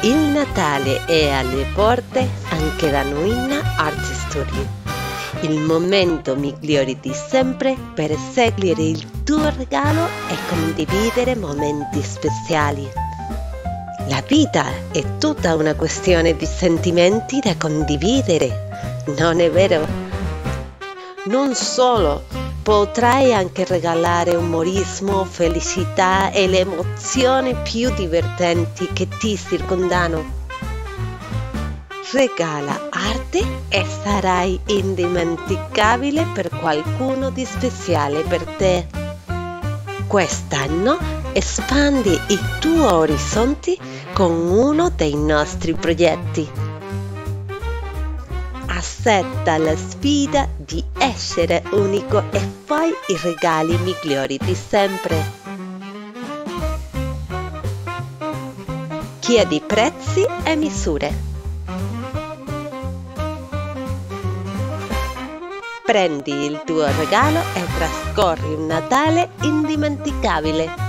Il Natale è alle porte anche da Nuina Art Studio. Il momento migliore di sempre per scegliere il tuo regalo e condividere momenti speciali. La vita è tutta una questione di sentimenti da condividere, non è vero? Non solo, potrai anche regalare umorismo, felicità e le emozioni più divertenti che ti circondano. Regala arte e sarai indimenticabile per qualcuno di speciale per te. Quest'anno espandi i tuoi orizzonti con uno dei nostri progetti. Accetta la sfida di essere unico e fai i regali migliori di sempre. Chiedi prezzi e misure. Prendi il tuo regalo e trascorri un Natale indimenticabile.